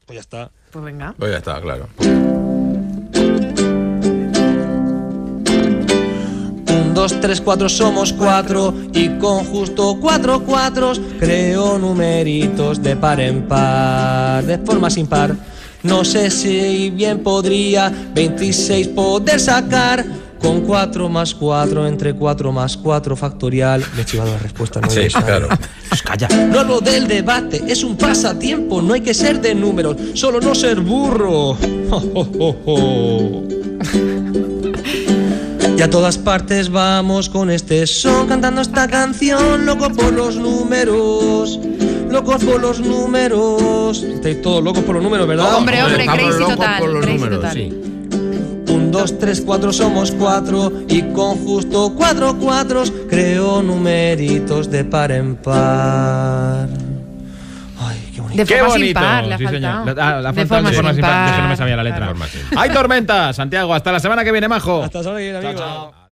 Pues ya está. Pues venga. Pues ya está, claro. 1, 2, 3, 4 somos 4 y con justo 4 cuatros creo numeritos de par en par, de forma sin par. No sé si bien podría 26 poder sacar con 4 más 4 entre 4 más 4 factorial. Me he chivado la respuesta, no Sí, claro. Pues calla. No hablo del debate, es un pasatiempo, no hay que ser de números, solo no ser burro. Y a todas partes vamos con este son, cantando esta canción, locos por los números. Locos por los números. Estáis todos locos por los números, ¿verdad? Hombre, Estamos crazy locos total. por los Crazy números, total. sí. 1, 2, 3, 4 somos 4 y con justo 4 cuatros creo numeritos de par en par. Ay, qué bonito. De ¡Qué forma bonito! sin par, le ha Sí, faltado. señor. La De falta forma de forma sin sin par. Es que no me par. sabía la letra. Claro. Forma sin. ¡Hay tormenta! Santiago, hasta la semana que viene, majo. Hasta ahora, amigo. Chao, chao.